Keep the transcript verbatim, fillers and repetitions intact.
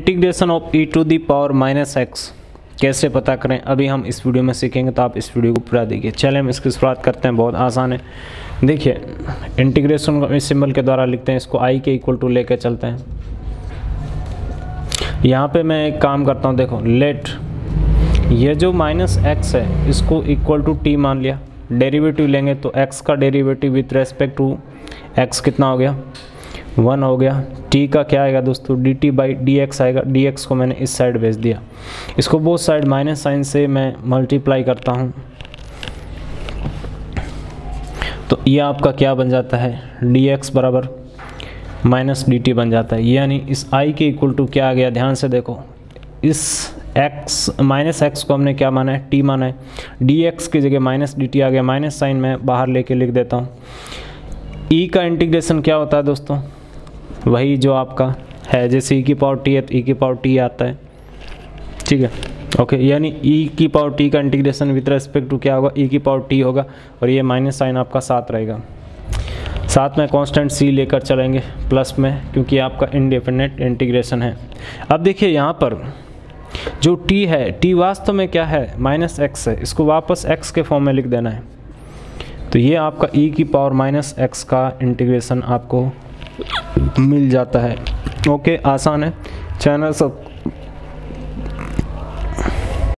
Integration of e to the power minus x कैसे पता करें, अभी हम इस वीडियो में सीखेंगे, तो आप इस वीडियो को पूरा देखिए। चलिए हम इसकी शुरुआत करते हैं, बहुत आसान है। देखिए इंटीग्रेशन को इस सिंबल के द्वारा लिखते हैं, इसको आई के इक्वल टू लेके चलते हैं। यहाँ पे मैं एक काम करता हूँ, देखो लेट ये जो माइनस एक्स है इसको इक्वल टू टी मान लिया, डेरिवेटिव लेंगे तो एक्स का derivative with respect to x कितना हो गया, वन हो गया। टी का क्या आएगा दोस्तों, d t by d x आएगा। डी एक्स को मैंने इस साइड भेज दिया, इसको बोथ साइड माइनस साइन से मैं मल्टीप्लाई करता हूँ, तो ये आपका क्या बन जाता है, डी एक्स बराबर माइनस डी टी बन जाता है। यानी इस आई के इक्वल टू क्या आ गया, ध्यान से देखो, इस x माइनस एक्स को हमने क्या माना है, t माना है। डी एक्स की जगह माइनस डी टी आ गया, माइनस साइन मैं बाहर लेके लिख देता हूँ। e का इंटीग्रेशन क्या होता है दोस्तों, वही जो आपका है, जैसे e की पावर t है तो e की पावर t आता है, ठीक है ओके। यानी e की पावर t का इंटीग्रेशन विद रेस्पेक्ट टू क्या होगा, e की पावर t होगा, और ये माइनस साइन आपका साथ रहेगा। साथ में कांस्टेंट c लेकर चलेंगे प्लस में, क्योंकि आपका इंडेफिनेट इंटीग्रेशन है। अब देखिए यहाँ पर जो t है, t वास्तव में क्या है, माइनस एक्स है, इसको वापस x के फॉर्म में लिख देना है। तो ये आपका e की पावर माइनस एक्स का इंटीग्रेशन आपको मिल जाता है। ओके आसान है। चैनल सब